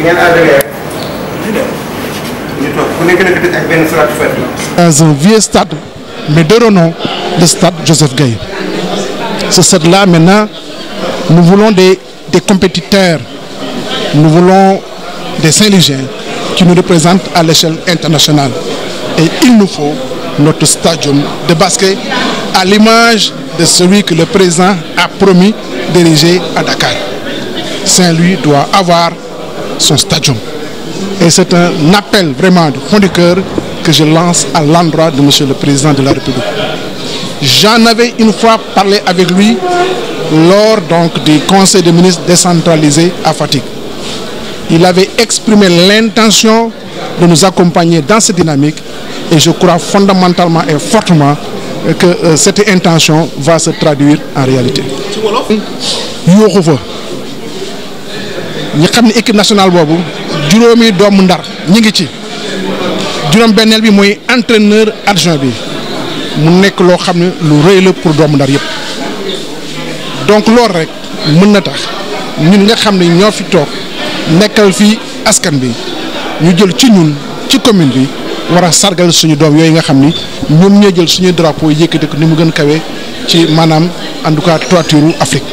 Dans un vieux stade, mais de renom, le stade Joseph Gaye. Ce stade-là, maintenant, nous voulons des compétiteurs, nous voulons des Saint-Louisiens qui nous représentent à l'échelle internationale. Et il nous faut notre stadium de basket à l'image de celui que le président a promis d'ériger à Dakar. Saint-Louis doit avoir son stadium. Et c'est un appel vraiment du fond du cœur que je lance à l'endroit de Monsieur le Président de la République. J'en avais une fois parlé avec lui lors donc du Conseil des ministres décentralisé à Fatick. Il avait exprimé l'intention de nous accompagner dans cette dynamique et je crois fondamentalement et fortement que cette intention va se traduire en réalité. Yooxu fa ñi xam ne équipe nationale boobu juróomi doomu Ndar ñi ngi ci juróom-benneel bi mooy entraîneur adjoint bi mu nekk loo xam ne lu rëy la pour doomu Ndar yëpp donc loolu rek mën na tax ñun nga xam ne ñoo fi toog nekkal fii askan bi ñu jël ci ñun ci commune bi war a sargal suñu doom yooyu nga xam ni ñoom ñoo jël suñu drapeau yëkkati ko ni mu gën kawe ci maanaam en tout cas toiture Afrique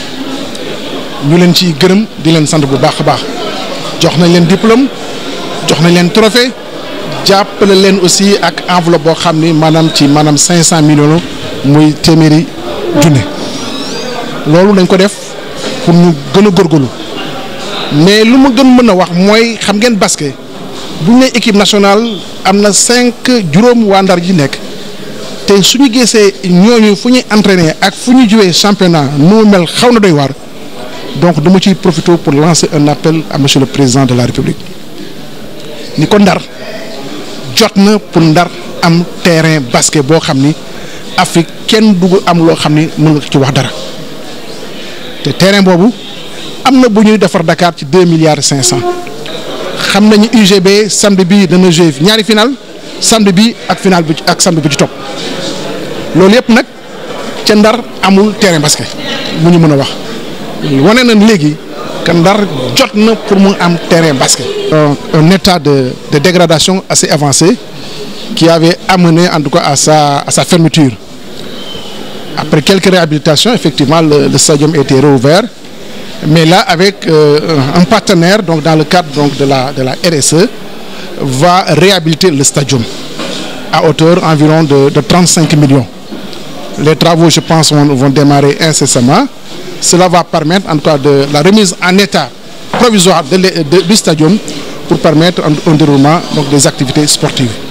ñu leen ciy gërëm di leen sant bu baax a baax jox nañ leen diplôme jox nañ leen trophée jàppale leen aussi ak enveloppe boo xam ni maanaam ci maanaam 500 millions muy téeméeri junne loolu dañ ko def pour ñu gën a góorgóorlu mais lu ma gën mën a wax mooy xam ngeen basket bu ñu nee équipe nationale am na 5 juróom waa Ndar ji nekk te suñu gisee ñooñu fu ñuy entraîner ak fu ñu jouer championnat nu mel xaw na doy waar donc dama ciy profiter pour lancer un appel à monsieur le président de la République ni ko Ndar jot na pour Ndar am terrain basket boo xam ni Afrique kenn dugg am loo xam ni mën nga ci wax dara te terrain boobu am na bu ñuy defar Dakar ci 2 milliards 500 xam nañu UGB samedi bi dana jouer ñaari final samedi bi ak final bi ak samedi bi ci topp loolu yëpp nag ca Ndar amul terrain basket mu ñu mën a wax wane nañ léegi que Ndar jot na pour mu am terrain basket. Un état de dégradation assez avancé qui avait amené en tout cas à sa fermeture. Après quelques réhabilitations, effectivement, le stadium a été rouvert. Mais là, avec un partenaire, donc dans le cadre donc, de la RSE, va réhabiliter le stadium à hauteur environ de 35 millions. Les travaux, je pense, vont démarrer incessamment. Cela va permettre en tout cas de la remise en état provisoire du stadium pour permettre un déroulement donc, des activités sportives.